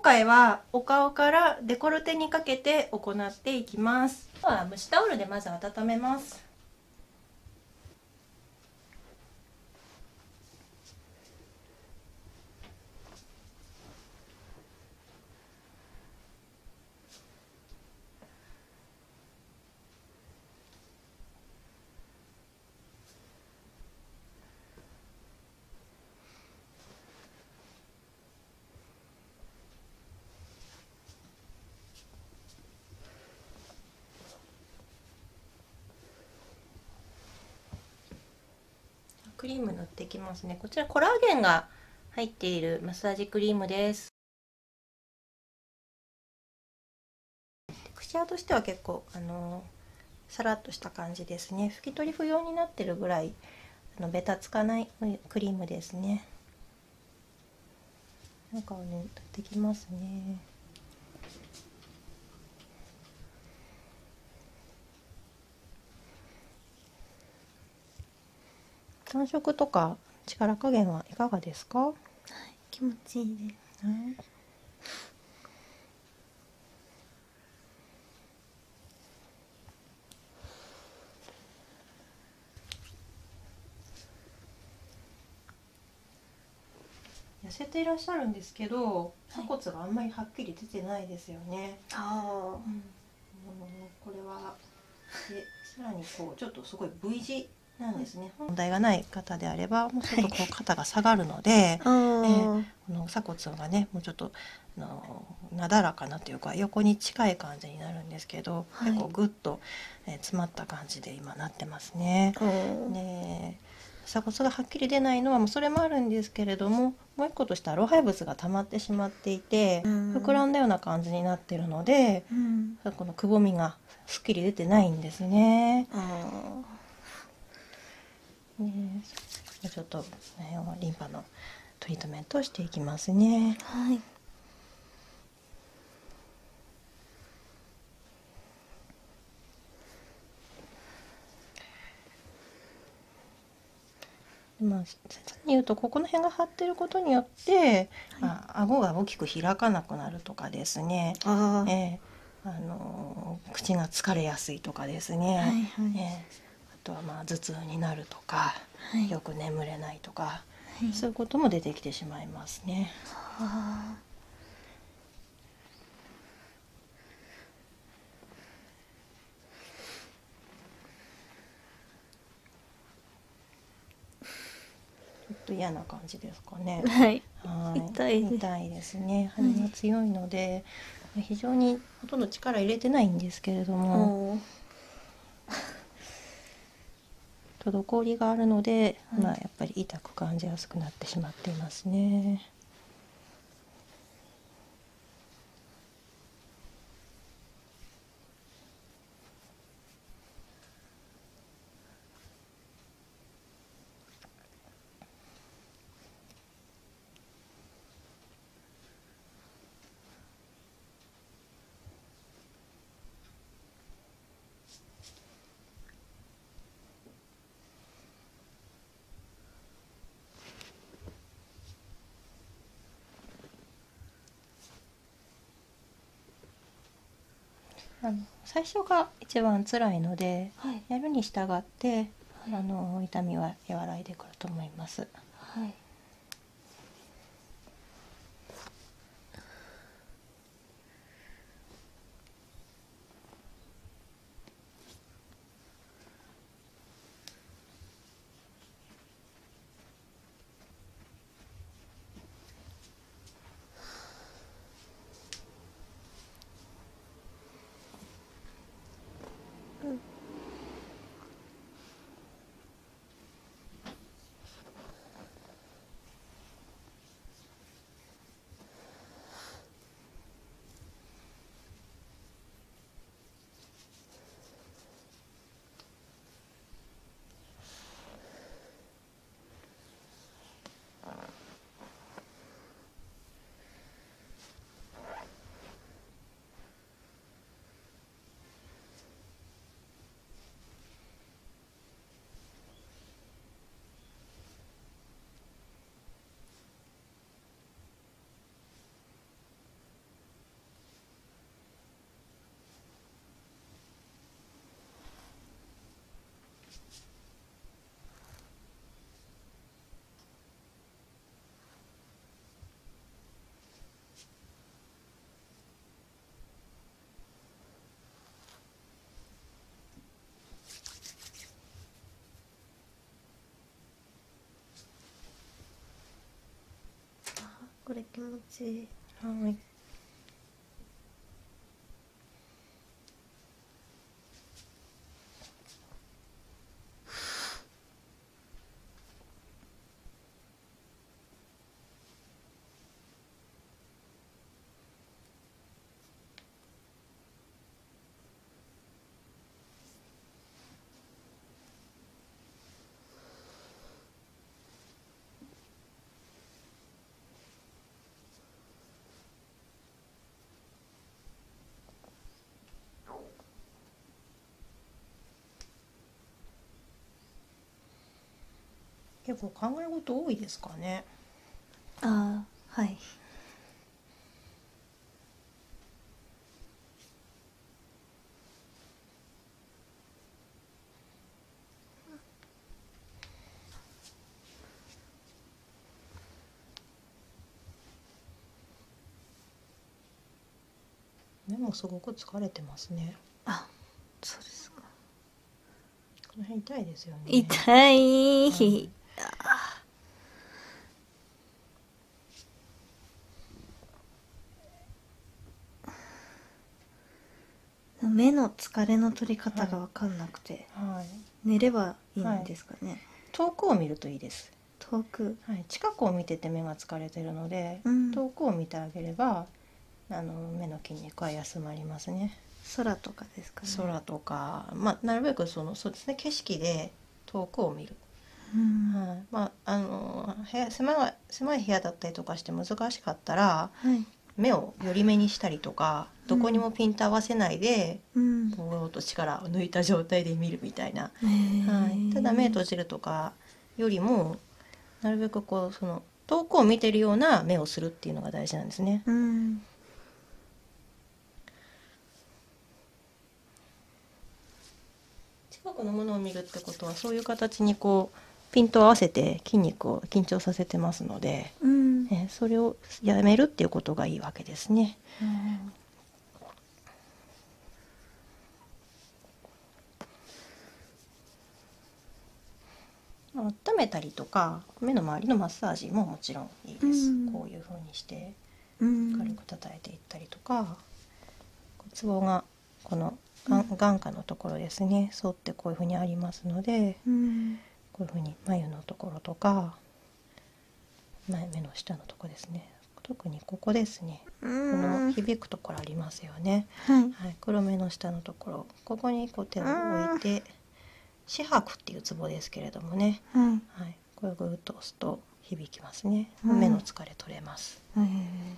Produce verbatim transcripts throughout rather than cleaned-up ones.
回はお顔からデコルテにかけて行っていきます。では蒸しタオルでまず温めます。クリーム塗っていきますね。こちらコラーゲンが入っているマッサージクリームです。テクスチャーとしては結構あのさらっとした感じですね。拭き取り不要になってるぐらいあのベタつかないクリームですね。中をね塗ってきますね。感触とか力加減はいかがですか？はい、 気持ちいいです。はい、 痩せていらっしゃるんですけど、鎖骨があんまりはっきり出てないですよね。 ああ、 うん、これはでさらにこうちょっとすごい V 字なんですね。問題がない方であればもうちょっとこう肩が下がるので、えー、この鎖骨がねもうちょっとあのなだらかなというか横に近い感じになるんですけど、はい、結構グッと、えー、詰まった感じで今なってますね。で鎖骨がはっきり出ないのはもうそれもあるんですけれども、もう一個としては老廃物が溜まってしまっていて、うん、膨らんだような感じになっているので、うん、このくぼみがすっきり出てないんですね。ね、ちょっと、ね、リンパのトリートメントをしていきますね。はい。まあ、切に言うとここの辺が張ってることによって、はい、まあ、顎が大きく開かなくなるとかですね、あ、えー、あの口が疲れやすいとかですね、はいはい、えー、あとはまあ頭痛になるとか、はい、よく眠れないとか、はい、そういうことも出てきてしまいますね。はあ、ちょっと嫌な感じですかね。 はい。 はい、 痛いです。 痛いですね。腫れが強いので、はい、非常にほとんど力入れてないんですけれども、滞りがあるので、はい、まあやっぱり痛く感じやすくなってしまっていますね。あの最初が一番辛いので、はい、やるに従って、はい、あの痛みは和らいでくると思います。はい。うん、 気持ちいい。 はい。結構考え事多いですかね。 ああ、はい。 目もすごく疲れてますね。 あ、そうですか。 この辺痛いですよね。 痛い。 はい、 目の疲れの取り方が分かんなくて、 はい、 寝ればいいんですかね。はい、 遠くを見るといいです。 遠く、 はい、近くを見てて目が疲れてるので、 うん、 遠くを見てあげればあの目の筋肉は休まりますね。 空とかですかね。 空とか、まあ、なるべくそのそうですね、景色で遠くを見る。 うん、 はい、まああの部屋狭い狭い部屋だったりとかして難しかったら、 はい、 目を寄り目にしたりとか、どこにもピント合わせないで、 うん、 ぼーっと力を抜いた状態で見るみたいな、はい、ただ目閉じるとかよりもなるべくこうその遠くを見てるような目をするっていうのが大事なんですね。 うん、 近くのものを見るってことはそういう形にこうピントを合わせて筋肉を緊張させてますので、 うん、 えそれをやめるっていうことがいいわけですね。 うん、 温めたりとか目の周りのマッサージももちろんいいです、うん、こういう風にして軽く叩いていったりとか、ツボがこの眼下のところですね、沿ってこういう風にありますので、うん、こういう風に眉のところとか前目の下のところですね、特にここですね、この響くところありますよね、はいはい、黒目の下のところ、ここにこう手を置いて四拍っていうツボですけれどもね、はいはい、これをグーッと押すと響きますね、はい、目の疲れ取れます、はい、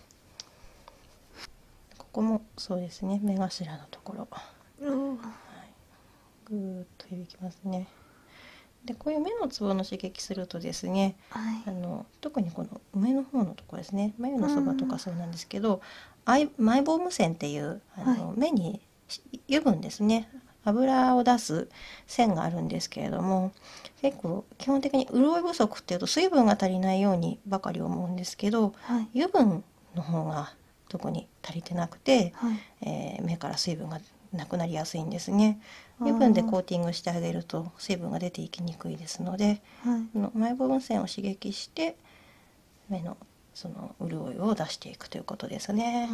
ここもそうですね、目頭のところ、はい、グーッと響きますね。でこういう目のツボの刺激するとですね、はい、あの特にこの上の方のところですね、眉のそばとかそうなんですけど、アイマイボーム線っていうあの、はい、目に油分ですね、油を出す線があるんですけれども、結構基本的に潤い不足っていうと水分が足りないようにばかり思うんですけど、はい、油分の方が特に足りてなくて、はい、えー、目から水分がなくなりやすいんですね。油分でコーティングしてあげると水分が出ていきにくいですので、はい、このマイボーム線を刺激して目のその潤いを出していくということですね。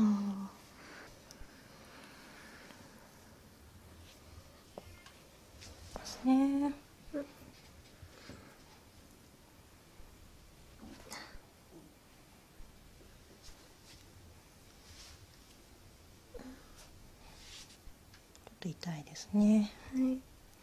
ですね。ちょっと痛いですね。はい、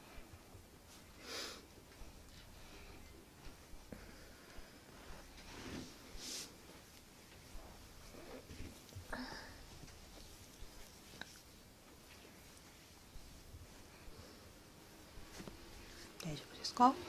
大丈夫ですか？はい。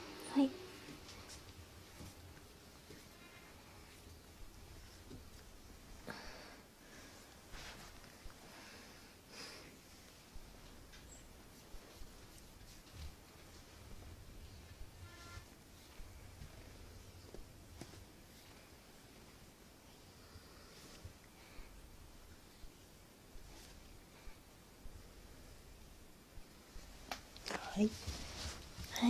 はい。はい。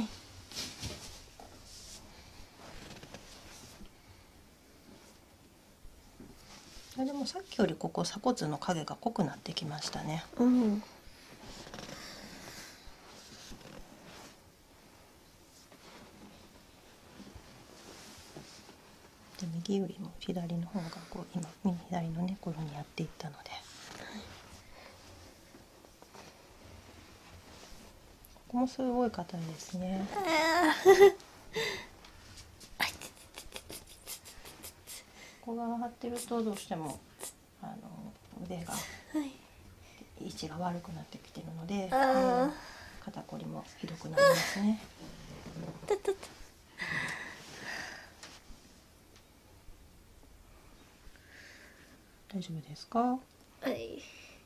もさっきよりここ鎖骨の影が濃くなってきましたね。 うん。 で右よりも左の方がこう今右左のね頃にやっていったので、ここもすごい硬いですね。ここが張ってるとどうしてもあの腕が位置が悪くなってきてるので、えー肩こりもひどくなりますね。大丈夫ですか？ はい。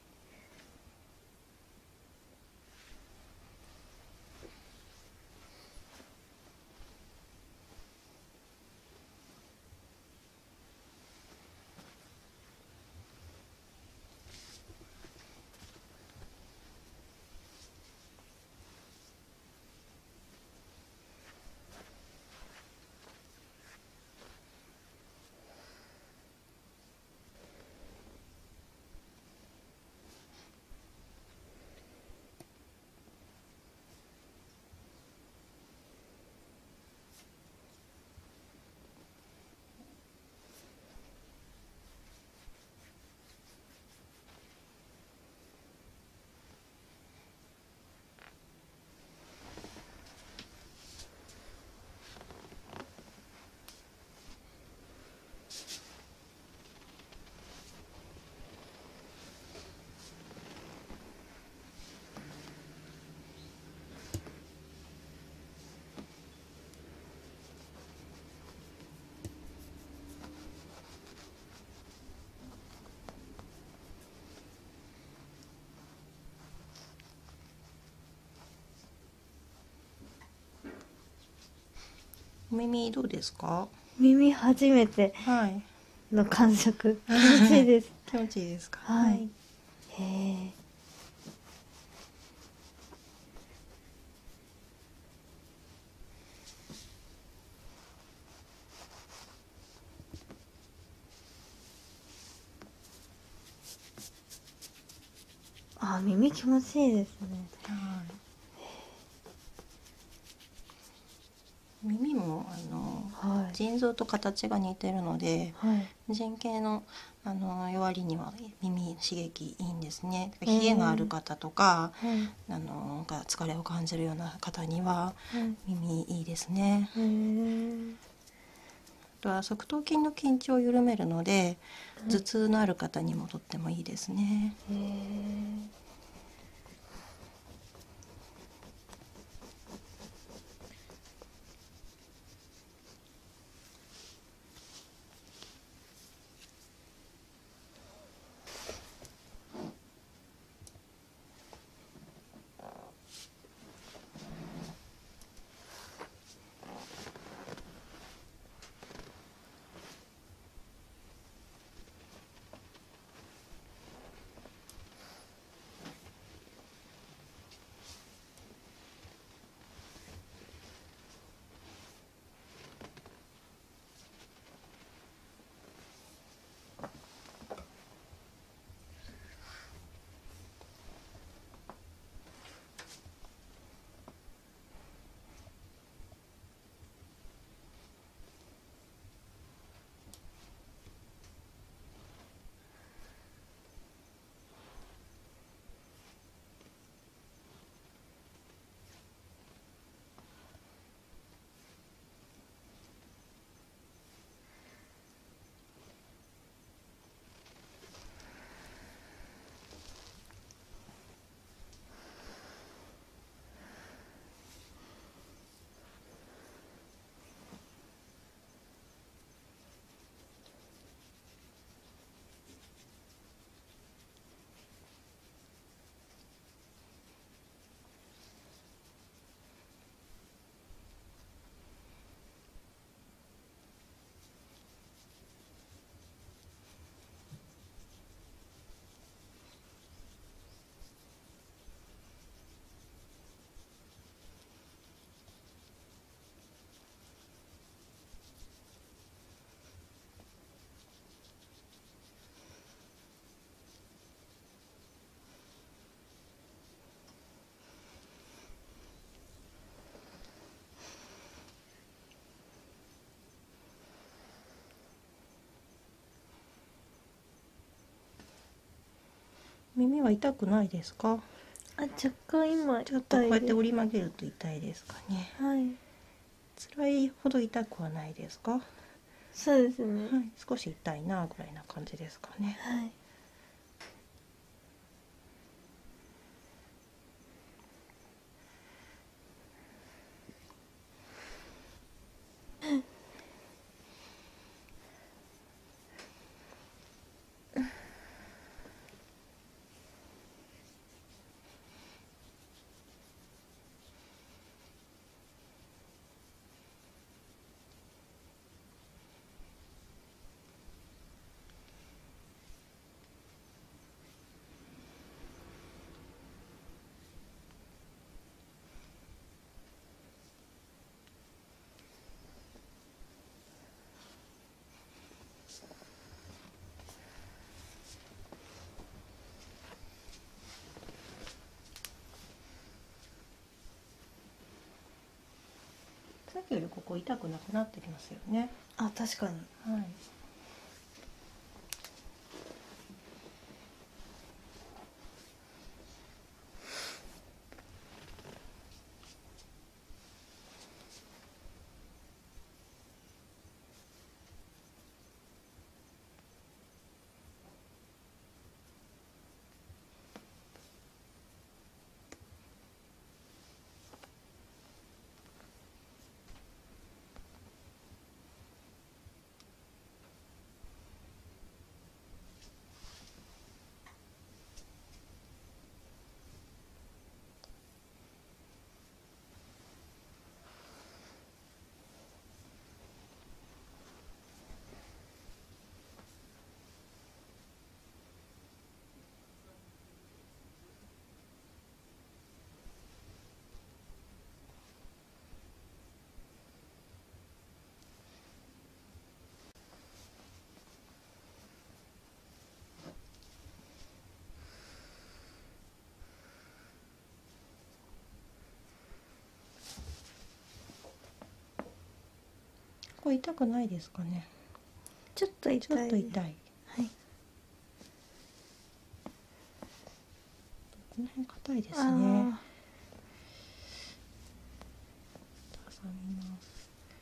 お耳どうですか？ 耳初めてはい。 の感触。気持ちいいです。 気持ちいいですか？ はい。へえ。あ、耳気持ちいいですね。 はい。耳もあの、 はい、 腎臓と形が似てるので、 はい、 腎系のあの弱りには耳刺激いいんですね。冷えがある方とか、 はい、 あのが疲れを感じるような方にははい、 耳いいですね。 へえ。 あとは側頭筋の緊張を緩めるので、頭痛のある方にもとってもいいですね。 へえ。 耳は痛くないですか？ あ、若干今ちょっとこうやって痛い折り曲げると痛いですかね。 です。はい。 辛いほど痛くはないですか？ そうですね。 はい、少し痛いなぐらいな感じですかね。 はい。 さっきよりここ痛くなくなってきますよね。 あ、確かに。 はい。これ痛くないですかね。 ちょっと痛い。 ちょっと痛い。 はい。 この辺硬いですあね。 ー挟みます。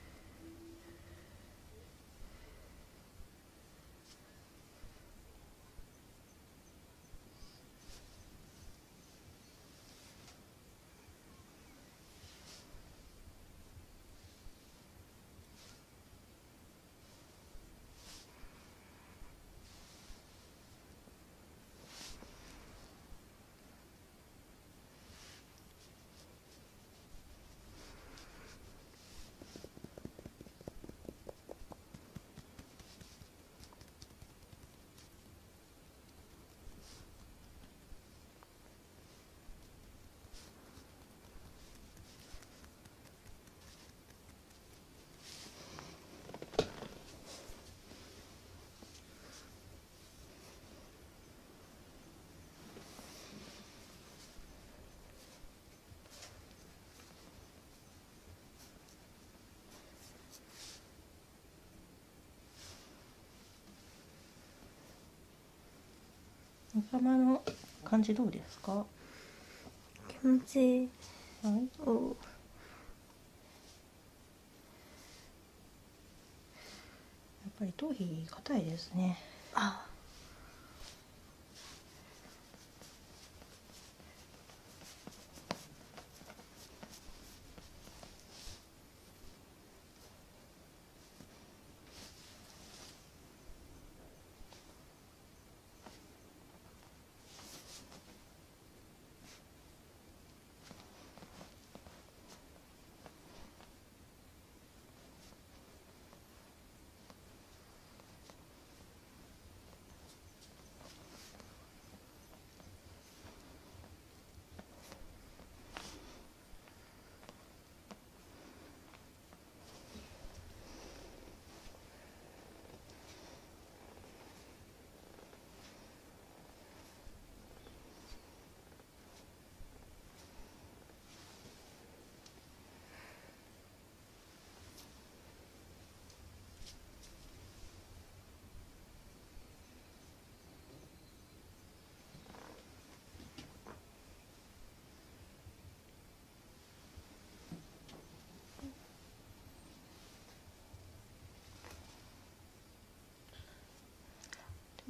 頭の感じどうですか？ 気持ちいい。 はい。 おう。 やっぱり頭皮硬いですね。 あ、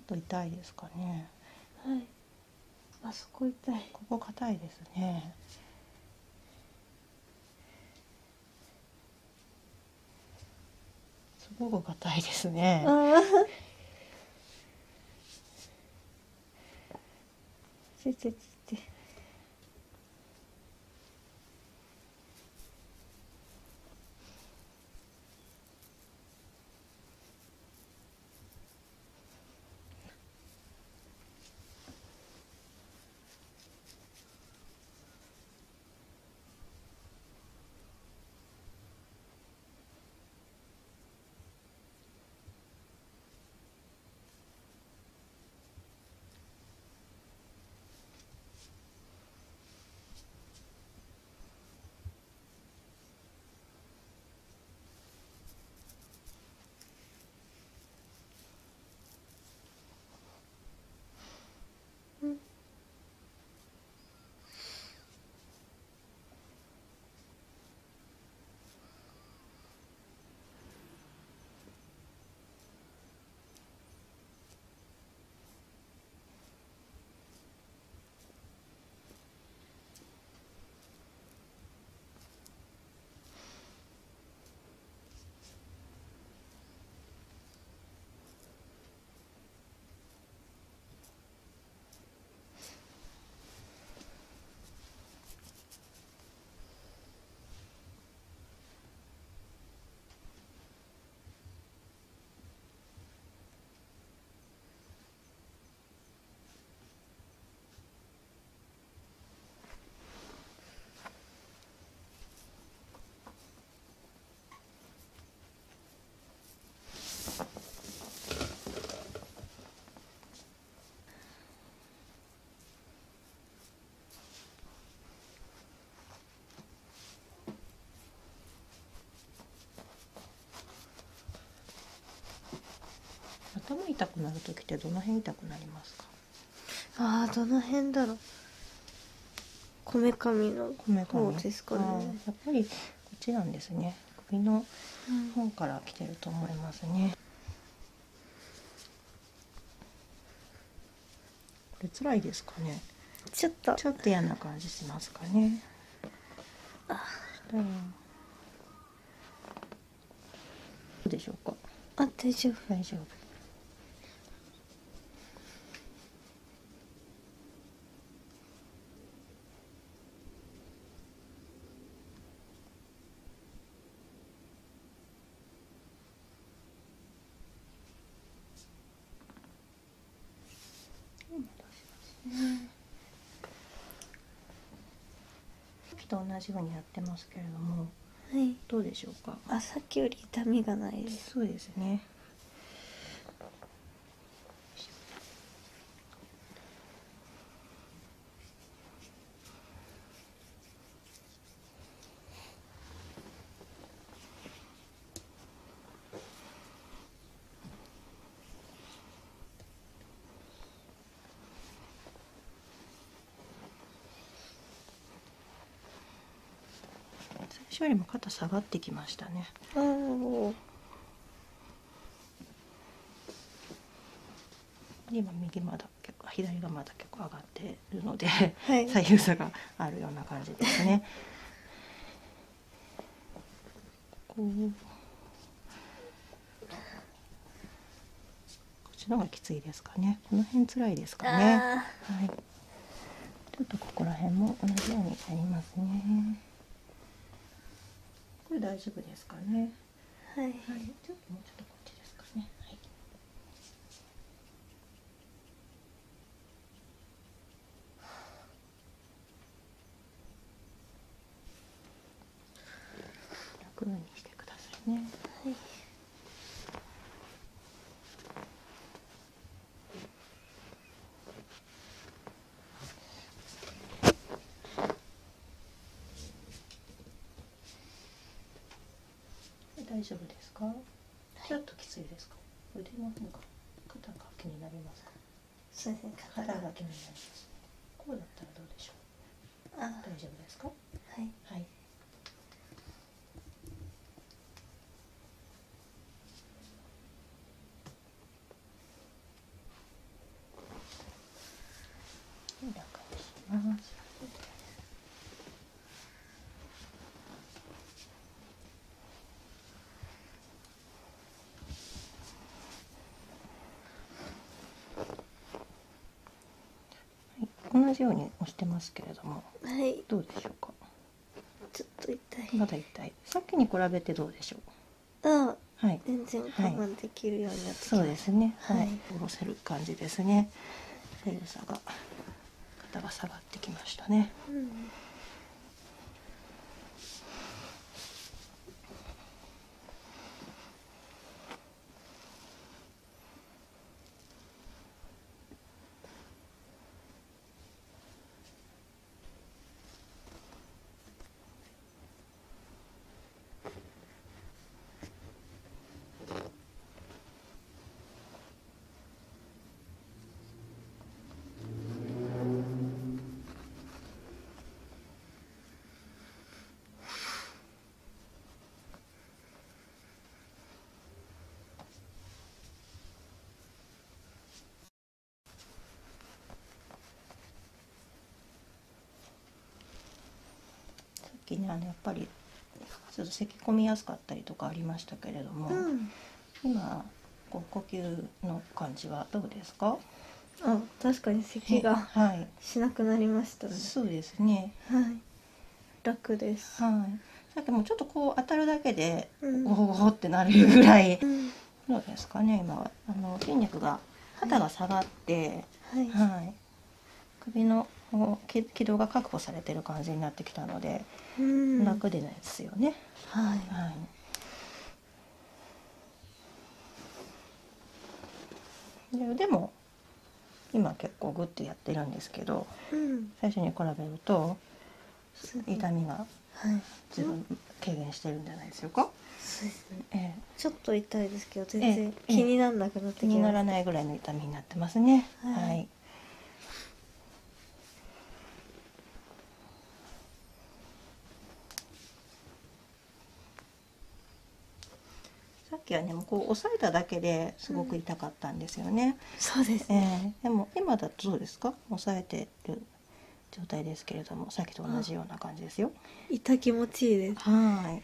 と痛いですかね。 はい。あそこ痛い。 ここ硬いですね。すごく硬いですね。 ああ。ちちちち。 頭痛くなる時ってどの辺痛くなりますか？ ああ、どの辺だろう。こめかみのこめかみ方ですかね。 やっぱりこっちなんですね。首の方から来てると思いますね。これ辛いですかね。 ちょっとちょっと嫌な感じしますかね。あ、どうでしょうか。 あ、大丈夫。 大丈夫。さっきと同じようにやってますけれども、 はい。 どうでしょうか。 あ、さっきより痛みがないです。 そうですね。最初よりも肩下がってきましたね。 おお。 今右まだ結構左がまだ結構上がっているので、 はい、 左右差があるような感じですね。こうこっちの方がきついですかね。この辺辛いですかね。はい。ちょっとここら辺も同じようになりますね。これ大丈夫ですかね。 はい。はい、 ちょっともうちょっとこっちですかね。はい。楽にしてくださいね。 はい。 大丈夫ですか？ちょっときついですか？腕の方が肩が気になりますか？ そうですね。 肩が気になりますね。こうだったらどうでしょう？あ、大丈夫ですか？はい。はい。 同じように押してますけれども、 はい。 どうでしょうか。 ちょっと痛い。 まだ痛い。さっきに比べてどうでしょう。 あ、 はい。 全然我慢できるようになってきました。 そうですね。はい。 はい。 下ろせる感じですね。左右差が肩が下がってきましたね。 うん。 さっきね、あのやっぱりちょっと咳込みやすかったりとかありましたけれども、 うん、 今こう呼吸の感じはどうですか？ あ、確かに咳がはい、 しなくなりましたね。 そうですね。 はい。楽です。 はい。さっきもちょっとこう当たるだけで、 うん、 おおってなるぐらい、 うん、 どうですかね。今はあの筋肉が肩が下がって、 はい、 はい、首のこう気気道が確保されてる感じになってきたので、 うん、 楽でないですよね。 はい、 はい。で腕も今結構グッとやってるんですけど、 うん、 最初に比べるとすごい痛みがはい、 自分軽減してるんじゃないでしょうか。 そうですね。 ええ、 ちょっと痛いですけど全ええ然気にならなくなって気になきました。 らないぐらいの痛みになってますね。 はいはい。さっきはね、もうこう押さえただけですごく痛かったんですよね。 そうですえね。 え、でも今だとどうですか？押さえてる状態ですけれども、さっきと同じような感じですよ。 痛気持ちいいです。 はい。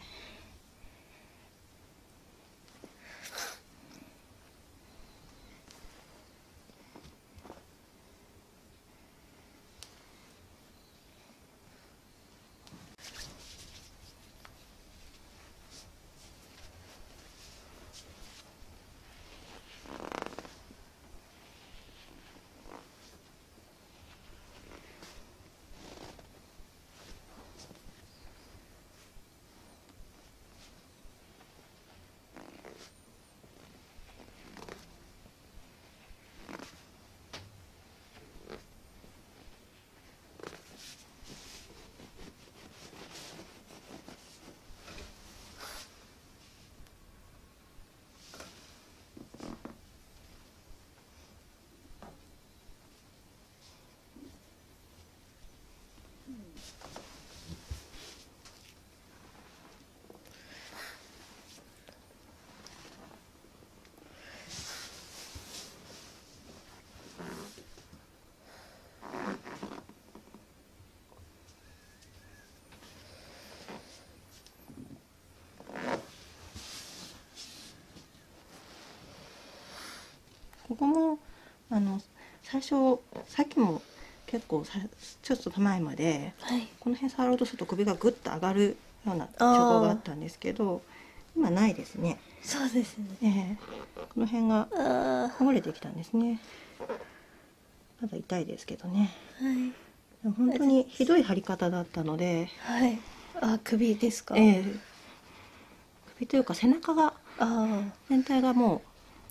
ここもあの最初さっきも結構さちょっと前まで、 はい、 この辺触ろうとすると首がグッと上がるような兆候があったんですけど、今ないですね。 そうですね。 ええ、この辺があほぐれてきたんですね。まだ痛いですけどね。 あ、はい、 でも本当にひどい張り方だったので、 はい。あ、首ですか？ ええ、首というか背中があ全体がも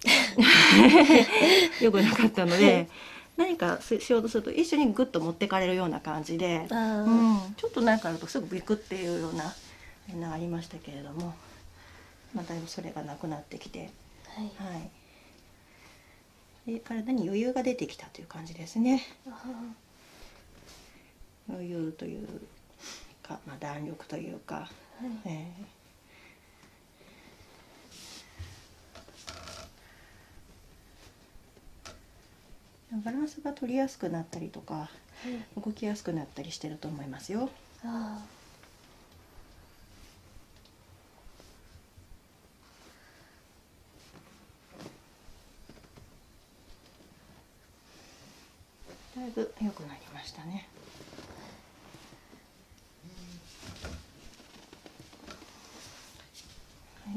う良くなかったので、何かしようとすると一緒にグッと持ってかれるような感じで、 あ、ああ、 うん、ちょっとなんかあるとすぐビクっていうようなのがありましたけれども、まあ、だいぶそれがなくなってきて、 はい、 はい、で体に余裕が出てきたという感じですね。 あ余裕というか、まあ、弾力というか、 あ、はい、 えーバランスが取りやすくなったりとか、 はい、 動きやすくなったりしてると思いますよ。 ああ。 だいぶ良くなりましたね。はい。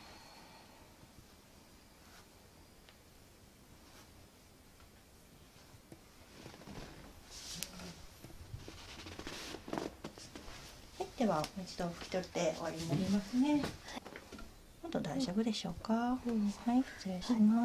ではもう一度拭き取って終わりになりますね。あと大丈夫でしょうか。うん、はい、失礼します。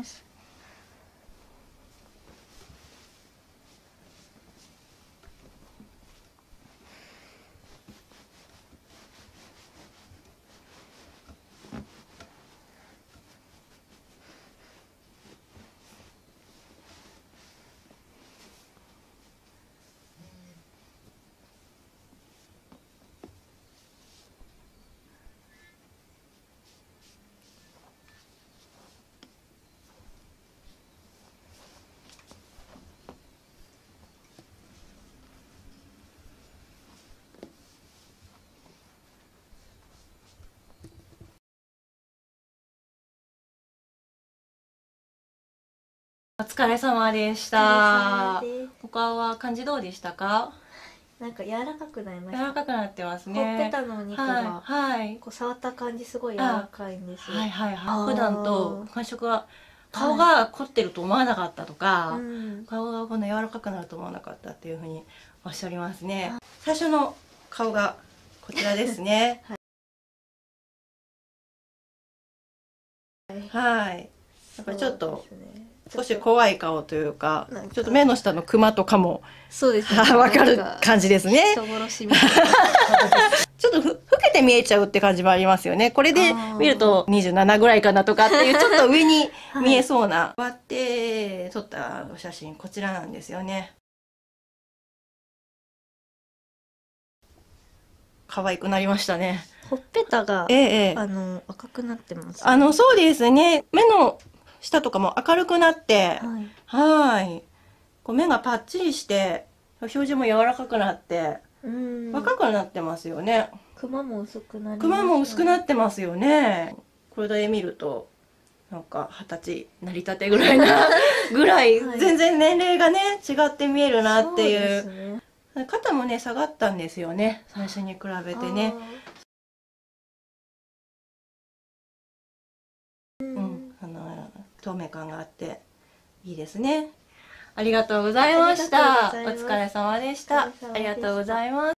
お疲れ様でした。お顔は感じどうでしたか？ なんか柔らかくなりました。 柔らかくなってますね。 ほっぺたのお肉が、 はい、 こう触った感じすごい柔らかいんですよ。 はいはいはい。普段と感触は顔が凝ってると思わなかったとか、はい、顔がこんな柔らかくなると思わなかったっていうふうにおっしゃりますね。最初の顔がこちらですね。はい。はい。やっぱりちょっと少し怖い顔というか、ちょっと目の下のクマとかもそうですね。 わかる感じですね。 人殺しみたいな。 ちょっとふ老けて見えちゃうって感じもありますよね。これで見るとにじゅうななぐらいかなとかっていうちょっと上に見えそうな割って撮ったお写真こちらなんですよね。可愛くなりましたね。 ほっぺたが、 ええ、 あの赤くなってます、ね。 あのそうですね。目の下とかも明るくなって、はい。こう目がパッチリして表情も柔らかくなって若くなってますよね。 クマも薄くなりましたね。 クマも薄くなってますよね。これで見るとなんか二十歳なりたてぐらいなぐらい、はい、全然年齢がね違って見えるなっていう。そうですね。肩もね下がったんですよね、最初に比べてね。うん、あの透明感があっていいですね。ありがとうございました。お疲れ様でした。ありがとうございます。